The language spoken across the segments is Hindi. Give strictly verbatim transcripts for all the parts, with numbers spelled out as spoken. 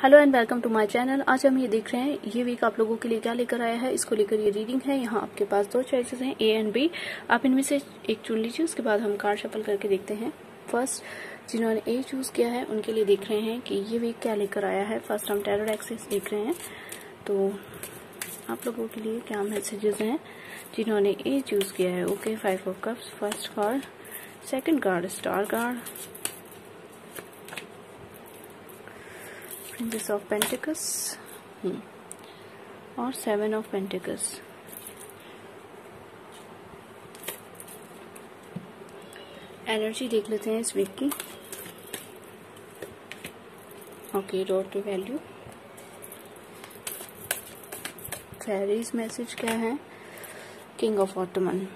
Hello and welcome to my channel. आज हम ये देख रहे हैं ये वीक आप लोगों के लिए क्या लेकर आया है। इसको लेकर ये रीडिंग है। यहाँ आपके पास दो चॉइसेस हैं, ए एंड बी। आप इनमें से एक चुन लीजिए, उसके बाद हम कार्ड शफल करके देखते हैं। फर्स्ट जिन्होंने ए चूज किया है उनके लिए देख रहे हैं कि ये वीक क्या लेकर आया है। फर्स्ट हम टैरो डेक से देख रहे हैं, तो आप लोगों के लिए क्या मैसेजेस हैं जिन्होंने ए चूज किया है। Okay, five of cups first card, second card star card, princess of pentacles और सेवन ऑफ पेंटिकल्स। एनर्जी देख लेते हैं इस वीक की। Okay, road to value. Fairies message क्या है। King of ottoman.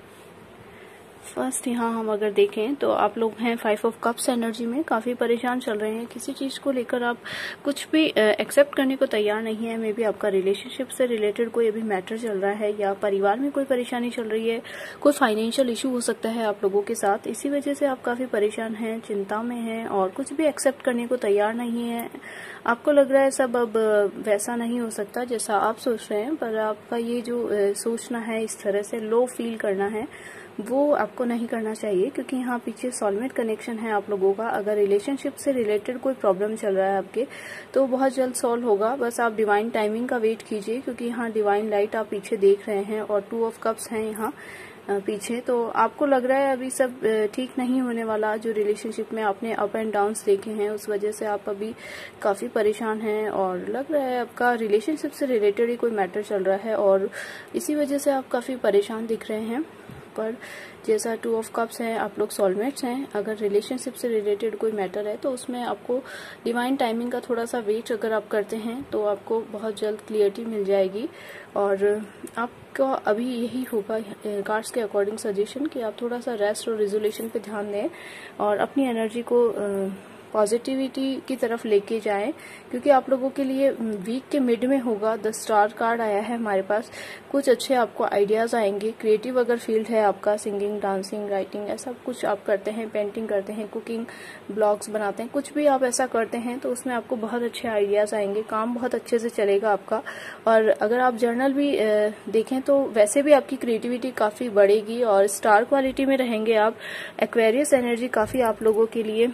फर्स्ट यहाँ हम अगर देखें तो आप लोग हैं फाइव ऑफ कप्स एनर्जी में, काफी परेशान चल रहे हैं। किसी चीज को लेकर आप कुछ भी एक्सेप्ट करने को तैयार नहीं है। मे बी आपका रिलेशनशिप से रिलेटेड कोई अभी मैटर चल रहा है, या परिवार में कोई परेशानी चल रही है, कोई फाइनेंशियल इशू हो सकता है आप लोगों के साथ। इसी वजह से आप काफी परेशान हैं, चिंता में हैं और कुछ भी एक्सेप्ट करने को तैयार नहीं है। आपको लग रहा है सब अब वैसा नहीं हो सकता जैसा आप सोच रहे हैं, पर आपका ये जो सोचना है, इस तरह से लो फील करना है, वो आपको नहीं करना चाहिए। क्योंकि यहाँ पीछे सोलमेट कनेक्शन है आप लोगों का। अगर रिलेशनशिप से रिलेटेड कोई प्रॉब्लम चल रहा है आपके, तो बहुत जल्द सॉल्व होगा। बस आप डिवाइन टाइमिंग का वेट कीजिए, क्योंकि यहाँ डिवाइन लाइट आप पीछे देख रहे हैं और टू ऑफ कप्स हैं यहाँ पीछे। तो आपको लग रहा है अभी सब ठीक नहीं होने वाला। जो रिलेशनशिप में आपने अप एंड डाउन्स देखे हैं, उस वजह से आप अभी काफी परेशान हैं और लग रहा है आपका रिलेशनशिप से रिलेटेड ही कोई मैटर चल रहा है और इसी वजह से आप काफी परेशान दिख रहे हैं। पर जैसा टू ऑफ कप्स हैं, आप लोग सोलमेट्स हैं। अगर रिलेशनशिप से रिलेटेड कोई मैटर है तो उसमें आपको डिवाइन टाइमिंग का थोड़ा सा वेट अगर आप करते हैं तो आपको बहुत जल्द क्लियरिटी मिल जाएगी। और आपका अभी यही होगा कार्ड्स के अकॉर्डिंग सजेशन कि आप थोड़ा सा रेस्ट और रिजोल्यूशन पे ध्यान दें और अपनी एनर्जी को पॉजिटिविटी की तरफ लेके जाएं। क्योंकि आप लोगों के लिए वीक के मिड में होगा। द स्टार कार्ड आया है हमारे पास। कुछ अच्छे आपको आइडियाज आएंगे। क्रिएटिव अगर फील्ड है आपका, सिंगिंग, डांसिंग, राइटिंग, ऐसा कुछ आप करते हैं, पेंटिंग करते हैं, कुकिंग, ब्लॉग्स बनाते हैं, कुछ भी आप ऐसा करते हैं तो उसमें आपको बहुत अच्छे आइडियाज आएंगे। काम बहुत अच्छे से चलेगा आपका। और अगर आप जर्नल भी देखें तो वैसे भी आपकी क्रिएटिविटी काफी बढ़ेगी और स्टार क्वालिटी में रहेंगे आप। एक्वेरियस एनर्जी काफी आप लोगों के लिए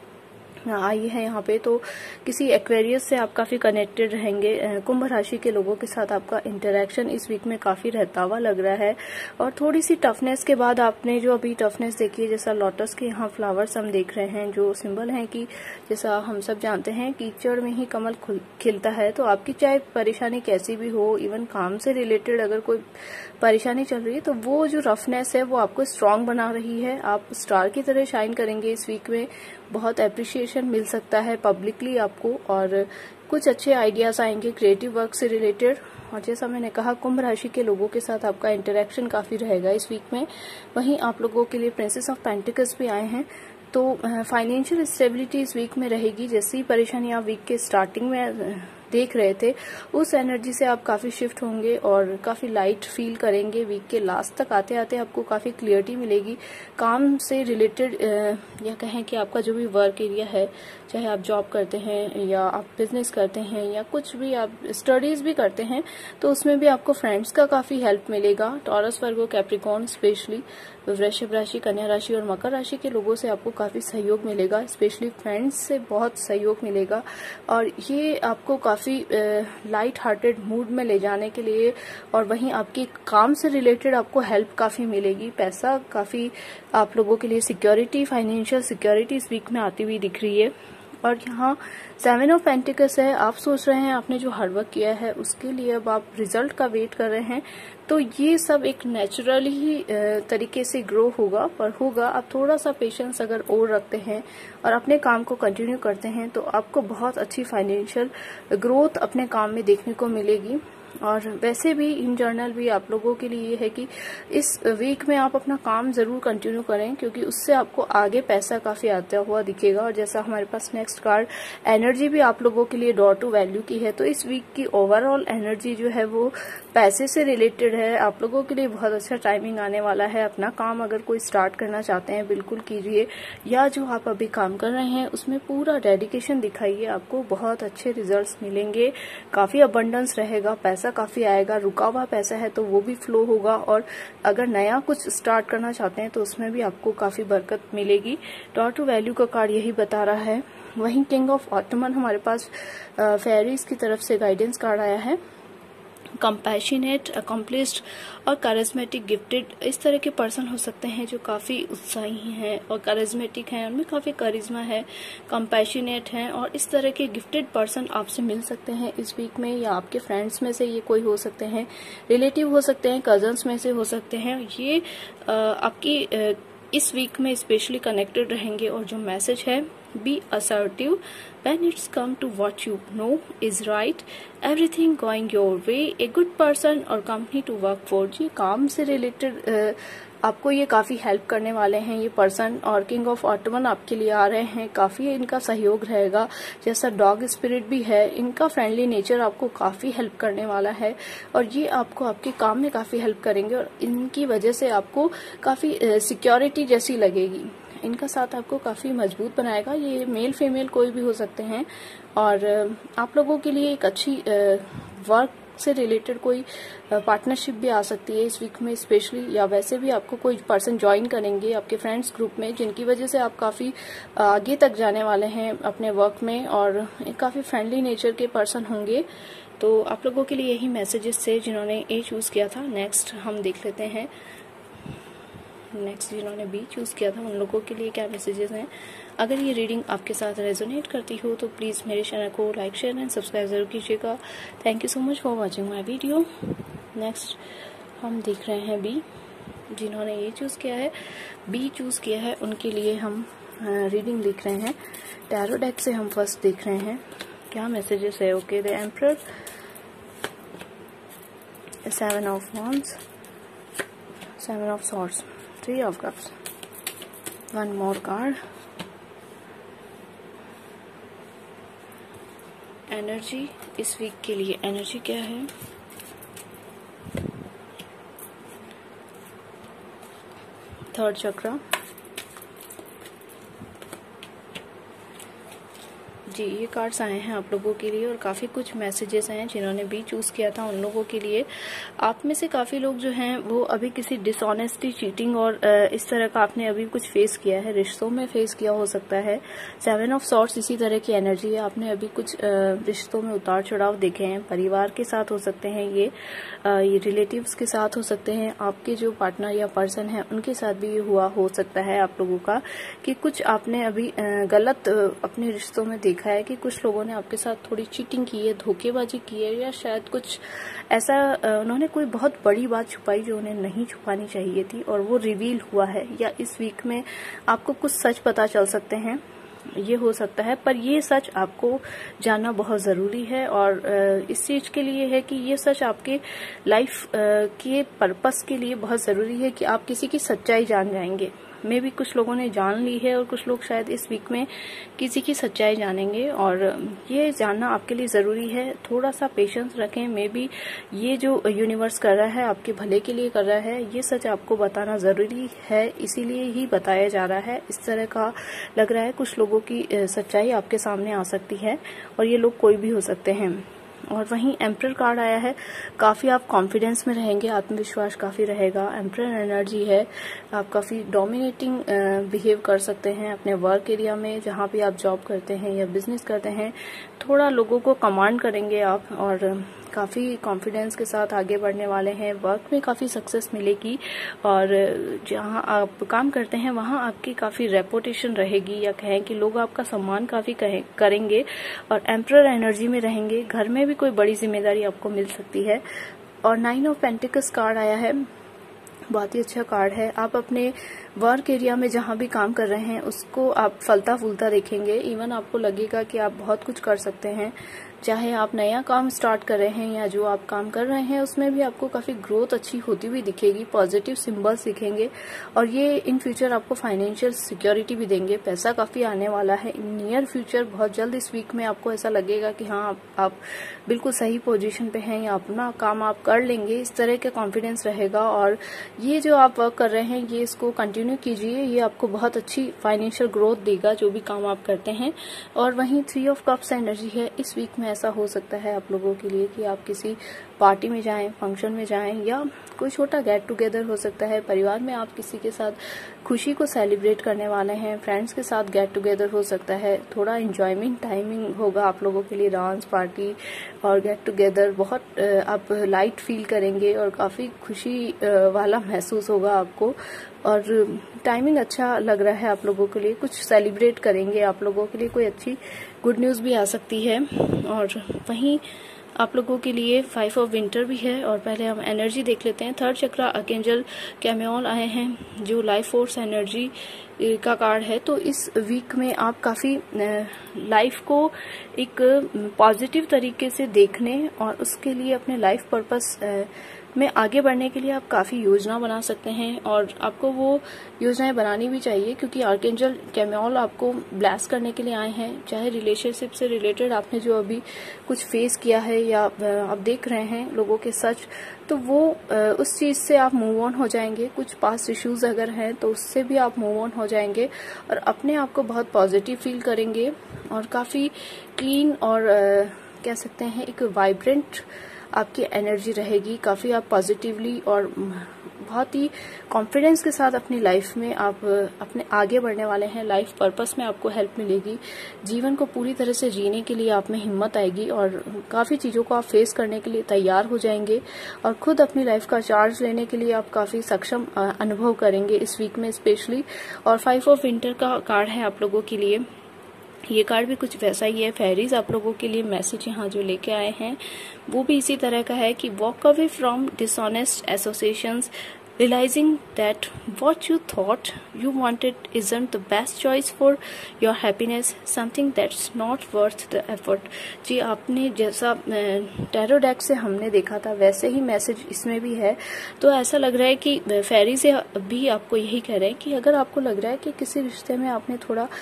आई है यहाँ पे, तो किसी एक्वेरियस से आप काफी कनेक्टेड रहेंगे। कुंभ राशि के लोगों के साथ आपका इंटरेक्शन इस वीक में काफी रहता हुआ लग रहा है। और थोड़ी सी टफनेस के बाद आपने जो अभी टफनेस देखी है, जैसा लोटस के यहाँ फ्लावर्स हम देख रहे हैं, जो सिंबल है कि जैसा हम सब जानते हैं कीचड़ में ही कमल खिलता है। तो आपकी चाहे परेशानी कैसी भी हो, इवन काम से रिलेटेड अगर कोई परेशानी चल रही है, तो वो जो रफनेस है वो आपको स्ट्रांग बना रही है। आप स्टार की तरह शाइन करेंगे इस वीक में। बहुत एप्रिशिएशन मिल सकता है पब्लिकली आपको और कुछ अच्छे आइडियाज आएंगे क्रिएटिव वर्क से रिलेटेड। और जैसा मैंने कहा, कुंभ राशि के लोगों के साथ आपका इंटरेक्शन काफी रहेगा इस वीक में। वहीं आप लोगों के लिए प्रिंसेस ऑफ पेंटिकल्स भी आए हैं, तो फाइनेंशियल स्टेबिलिटी इस वीक में रहेगी। जैसी परेशानी आप वीक के स्टार्टिंग में देख रहे थे, उस एनर्जी से आप काफी शिफ्ट होंगे और काफी लाइट फील करेंगे। वीक के लास्ट तक आते आते आपको काफी क्लियरिटी मिलेगी। काम से रिलेटेड या कहें कि आपका जो भी वर्क एरिया है, चाहे आप जॉब करते हैं या आप बिजनेस करते हैं या कुछ भी आप स्टडीज भी करते हैं, तो उसमें भी आपको फ्रेंड्स का काफी हेल्प मिलेगा। टॉरस, वर्गो, कैप्रिकॉर्न, स्पेशली वृषभ राशि, कन्या राशि और मकर राशि के लोगों से आपको काफी सहयोग मिलेगा। स्पेशली फ्रेंड्स से बहुत सहयोग मिलेगा और ये आपको काफी लाइट हार्टेड मूड में ले जाने के लिए, और वहीं आपकी काम से रिलेटेड आपको हेल्प काफी मिलेगी। पैसा काफी आप लोगों के लिए सिक्योरिटी, फाइनेंशियल सिक्योरिटी इस वीक में आती हुई दिख रही है। और यहाँ सेवन ऑफ पेंटिकल्स है। आप सोच रहे हैं आपने जो हार्डवर्क किया है उसके लिए अब आप रिजल्ट का वेट कर रहे हैं, तो ये सब एक नेचुरली ही तरीके से ग्रो होगा, पर होगा। आप थोड़ा सा पेशेंस अगर और रखते हैं और अपने काम को कंटिन्यू करते हैं तो आपको बहुत अच्छी फाइनेंशियल ग्रोथ अपने काम में देखने को मिलेगी। और वैसे भी इन जनरल भी आप लोगों के लिए है कि इस वीक में आप अपना काम जरूर कंटिन्यू करें, क्योंकि उससे आपको आगे पैसा काफी आता हुआ दिखेगा। और जैसा हमारे पास नेक्स्ट कार्ड एनर्जी भी आप लोगों के लिए डॉर टू वैल्यू की है, तो इस वीक की ओवरऑल एनर्जी जो है वो पैसे से रिलेटेड है। आप लोगों के लिए बहुत अच्छा टाइमिंग आने वाला है। अपना काम अगर कोई स्टार्ट करना चाहते हैं बिल्कुल कीजिए, या जो आप अभी काम कर रहे हैं उसमें पूरा डेडिकेशन दिखाइए, आपको बहुत अच्छे रिजल्ट्स मिलेंगे। काफी अबंडेंस रहेगा, पैसा काफी आएगा, रुका हुआ पैसा है तो वो भी फ्लो होगा। और अगर नया कुछ स्टार्ट करना चाहते हैं तो उसमें भी आपको काफी बरकत मिलेगी। डॉर टू वैल्यू का कार्ड यही बता रहा है। वहीं किंग ऑफ ऑटमन हमारे पास फेरीज की तरफ से गाइडेंस कार्ड आया है। कंपैशनेट, अकम्प्लिश्ड और कारिज्मेटिक, गिफ्टेड, इस तरह के पर्सन हो सकते हैं जो काफी उत्साही हैं और कारिज्मेटिक हैं, उनमें काफी कारिज्मा है, कंपैशनेट हैं, और इस तरह के गिफ्टेड पर्सन आपसे मिल सकते हैं इस वीक में। या आपके फ्रेंड्स में से ये कोई हो सकते हैं, रिलेटिव हो सकते हैं, कजन्स में से हो सकते हैं। ये आ, आपकी आ, इस वीक में स्पेशली कनेक्टेड रहेंगे। और जो मैसेज है, be assertive when it's come to what you know is right, everything going your way, a good person और company to work for। जी काम से रिलेटेड आपको ये काफी हेल्प करने वाले हैं ये पर्सन। और किंग ऑफ ऑटमन आपके लिए आ रहे हैं, काफी इनका सहयोग रहेगा। जैसा डॉग स्पिरिट भी है, इनका फ्रेंडली नेचर आपको काफी हेल्प करने वाला है और ये आपको आपके काम में काफी हेल्प करेंगे। और इनकी वजह से आपको काफी सिक्योरिटी जैसी लगेगी। इनका साथ आपको काफी मजबूत बनाएगा। ये मेल फीमेल कोई भी हो सकते हैं। और आप लोगों के लिए एक अच्छी वर्क से रिलेटेड कोई पार्टनरशिप भी आ सकती है इस वीक में स्पेशली। या वैसे भी आपको कोई पर्सन ज्वाइन करेंगे आपके फ्रेंड्स ग्रुप में, जिनकी वजह से आप काफी आगे तक जाने वाले हैं अपने वर्क में और काफी फ्रेंडली नेचर के पर्सन होंगे। तो आप लोगों के लिए यही मैसेजेस थे जिन्होंने ए चूज किया था। नेक्स्ट हम देख लेते हैं, नेक्स्ट जिन्होंने बी चूज किया था उन लोगों के लिए क्या मैसेजेस हैं। अगर ये रीडिंग आपके साथ रेजोनेट करती हो तो प्लीज मेरे चैनल को लाइक, शेयर एंड सब्सक्राइब जरूर कीजिएगा। Thank you so much for watching my video. Next हम देख रहे हैं बी, जिन्होंने ये चूज किया है, बी चूज किया है, उनके लिए हम रीडिंग देख रहे हैं। टैरो डेक से हम फर्स्ट देख रहे हैं क्या मैसेजेस है। Okay, the emperor, seven of wands, seven of swords, three of cups, one more card. Energy इस वीक के लिए एनर्जी क्या है? थर्ड चक्र। जी ये कार्ड्स आए हैं आप लोगों के लिए और काफ़ी कुछ मैसेजेस हैं जिन्होंने भी चूज़ किया था उन लोगों के लिए। आप में से काफ़ी लोग जो हैं वो अभी किसी डिसऑनेस्टी, चीटिंग और इस तरह का आपने अभी कुछ फेस किया है, रिश्तों में फेस किया हो सकता है। सेवन ऑफ सॉर्ड्स इसी तरह की एनर्जी है। आपने अभी कुछ रिश्तों में उतार चढ़ाव देखे हैं, परिवार के साथ हो सकते हैं, ये ये रिलेटिव्स के साथ हो सकते हैं, आपके जो पार्टनर या पर्सन है उनके साथ भी ये हुआ हो सकता है आप लोगों का कि कुछ आपने अभी गलत अपने रिश्तों में देखा है कि कुछ लोगों ने आपके साथ थोड़ी चीटिंग की है, धोखेबाजी की है, या शायद कुछ ऐसा उन्होंने कोई बहुत बड़ी बात छुपाई जो उन्हें नहीं छुपानी चाहिए थी और वो रिवील हुआ है। या इस वीक में आपको कुछ सच पता चल सकते हैं, ये हो सकता है, पर ये सच आपको जानना बहुत जरूरी है। और इस चीज के लिए है कि ये सच आपके लाइफ के पर्पस के लिए बहुत जरूरी है कि आप किसी की सच्चाई जान जाएंगे। मे भी कुछ लोगों ने जान ली है और कुछ लोग शायद इस वीक में किसी की सच्चाई जानेंगे और ये जानना आपके लिए जरूरी है। थोड़ा सा पेशेंस रखें। मे भी ये जो यूनिवर्स कर रहा है आपके भले के लिए कर रहा है, ये सच आपको बताना जरूरी है, इसीलिए ही बताया जा रहा है। इस तरह का लग रहा है कुछ लोगों की सच्चाई आपके सामने आ सकती है और ये लोग कोई भी हो सकते हैं। और वहीं एम्परर कार्ड आया है, काफी आप कॉन्फिडेंस में रहेंगे, आत्मविश्वास काफी रहेगा। एम्परर एनर्जी है, आप काफी डोमिनेटिंग बिहेव कर सकते हैं अपने वर्क एरिया में, जहां भी आप जॉब करते हैं या बिजनेस करते हैं। थोड़ा लोगों को कमांड करेंगे आप और काफी कॉन्फिडेंस के साथ आगे बढ़ने वाले हैं। वर्क में काफी सक्सेस मिलेगी और जहां आप काम करते हैं वहां आपकी काफी रेपुटेशन रहेगी, या कहें कि लोग आपका सम्मान काफी करेंगे और एम्परर एनर्जी में रहेंगे। घर में भी कोई बड़ी जिम्मेदारी आपको मिल सकती है। और नाइन ऑफ पेंटिकल्स कार्ड आया है, बहुत ही अच्छा कार्ड है। आप अपने वर्क एरिया में जहाँ भी काम कर रहे हैं उसको आप फलता फूलता देखेंगे। इवन आपको लगेगा कि आप बहुत कुछ कर सकते हैं, चाहे आप नया काम स्टार्ट कर रहे हैं या जो आप काम कर रहे हैं उसमें भी आपको काफी ग्रोथ अच्छी होती हुई दिखेगी। पॉजिटिव सिंबल्स दिखेंगे और ये इन फ्यूचर आपको फाइनेंशियल सिक्योरिटी भी देंगे। पैसा काफी आने वाला है इन नियर फ्यूचर। बहुत जल्द इस वीक में आपको ऐसा लगेगा कि हाँ आप, आप बिल्कुल सही पोजीशन पे हैं या अपना काम आप कर लेंगे, इस तरह का कॉन्फिडेंस रहेगा। और ये जो आप वर्क कर रहे हैं ये इसको कंटिन्यू कीजिए, ये आपको बहुत अच्छी फाइनेंशियल ग्रोथ देगा जो भी काम आप करते हैं। और वहीं थ्री ऑफ कप्स एनर्जी है, इस वीक में ऐसा हो सकता है आप लोगों के लिए कि आप किसी पार्टी में जाएं, फंक्शन में जाएं या कोई छोटा गेट टुगेदर हो सकता है। परिवार में आप किसी के साथ खुशी को सेलिब्रेट करने वाले हैं, फ्रेंड्स के साथ गेट टुगेदर हो सकता है। थोड़ा एंजॉयमेंट टाइमिंग होगा आप लोगों के लिए, डांस पार्टी और गेट टुगेदर बहुत आप लाइट फील करेंगे और काफी खुशी वाला महसूस होगा आपको। और टाइमिंग अच्छा लग रहा है आप लोगों के लिए, कुछ सेलिब्रेट करेंगे आप लोगों के लिए, कोई अच्छी गुड न्यूज भी आ सकती है। और वहीं आप लोगों के लिए फाइव ऑफ विंटर भी है। और पहले हम एनर्जी देख लेते हैं। थर्ड चक्रा आर्कएंजल कैमियोल आए हैं जो लाइफ फोर्स एनर्जी का कार्ड है। तो इस वीक में आप काफी लाइफ को एक पॉजिटिव तरीके से देखने और उसके लिए अपने लाइफ पर्पस में आगे बढ़ने के लिए आप काफी योजना बना सकते हैं। और आपको वो योजनाएं बनानी भी चाहिए क्योंकि आर्कएंजल कैमियोल आपको ब्लेस करने के लिए आए हैं। चाहे रिलेशनशिप से रिलेटेड आपने जो अभी कुछ फेस किया है या आप देख रहे हैं लोगों के सच, तो वो उस चीज से आप मूव ऑन हो जाएंगे। कुछ पास्ट इश्यूज अगर हैं तो उससे भी आप मूव ऑन हो जाएंगे और अपने आप को बहुत पॉजिटिव फील करेंगे और काफी क्लीन और कह सकते हैं एक वाइब्रेंट आपकी एनर्जी रहेगी। काफी आप पॉजिटिवली और बहुत ही कॉन्फिडेंस के साथ अपनी लाइफ में आप अपने आगे बढ़ने वाले हैं। लाइफ पर्पस में आपको हेल्प मिलेगी, जीवन को पूरी तरह से जीने के लिए आप में हिम्मत आएगी और काफी चीजों को आप फेस करने के लिए तैयार हो जाएंगे और खुद अपनी लाइफ का चार्ज लेने के लिए आप काफी सक्षम अनुभव करेंगे इस वीक में स्पेशली। और फाइव ऑफ विंटर का कार्ड है आप लोगों के लिए, ये कार्ड भी कुछ वैसा ही है। फेरीज आप लोगों के लिए मैसेज यहाँ जो लेके आए हैं वो भी इसी तरह का है कि walk away from dishonest associations, realizing that what you thought you wanted isn't the best choice for your happiness, something that's not worth the effort। जी आपने जैसा टैरो डेक से हमने देखा था वैसे ही मैसेज इसमें भी है। तो ऐसा लग रहा है कि फेरी से भी आपको यही कह रहे हैं कि अगर आपको लग रहा है कि किसी रिश्ते में आपने थोड़ा आ,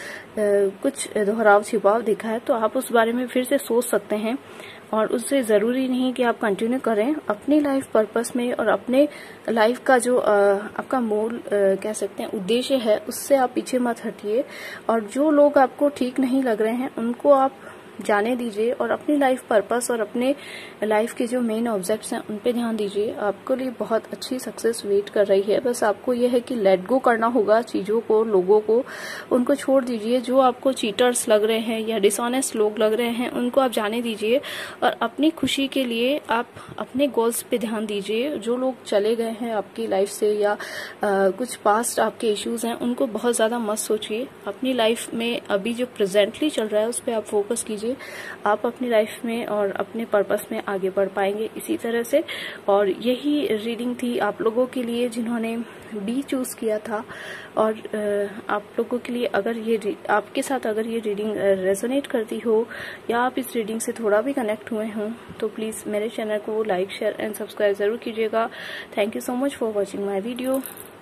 कुछ दोहराव छिपाव देखा है तो आप उस बारे में फिर से सोच सकते हैं और उससे जरूरी नहीं कि आप कंटिन्यू करें। अपनी लाइफ पर्पस में और अपने लाइफ का जो आ, आपका मूल कह सकते हैं उद्देश्य है उससे आप पीछे मत हटिए। और जो लोग आपको ठीक नहीं लग रहे हैं उनको आप जाने दीजिए और अपनी लाइफ पर्पस और अपने लाइफ के जो मेन ऑब्जेक्ट्स हैं उन पे ध्यान दीजिए। आपके लिए बहुत अच्छी सक्सेस वेट कर रही है। बस आपको यह है कि लेट गो करना होगा चीजों को, लोगों को, उनको छोड़ दीजिए। जो आपको चीटर्स लग रहे हैं या डिसऑनेस्ट लोग लग रहे हैं उनको आप जाने दीजिए और अपनी खुशी के लिए आप अपने गोल्स पे ध्यान दीजिए। जो लोग चले गए हैं आपकी लाइफ से या आ, कुछ पास्ट आपके इश्यूज हैं उनको बहुत ज्यादा मत सोचिए। अपनी लाइफ में अभी जो प्रेजेंटली चल रहा है उस पर आप फोकस कीजिए। आप अपनी लाइफ में और अपने पर्पस में आगे बढ़ पाएंगे इसी तरह से। और यही रीडिंग थी आप लोगों के लिए जिन्होंने बी चूज किया था। और आप लोगों के लिए अगर ये आपके साथ अगर ये रीडिंग रेजोनेट करती हो या आप इस रीडिंग से थोड़ा भी कनेक्ट हुए हों तो प्लीज मेरे चैनल को लाइक शेयर एंड सब्सक्राइब जरूर कीजिएगा। Thank you so much for watching my video.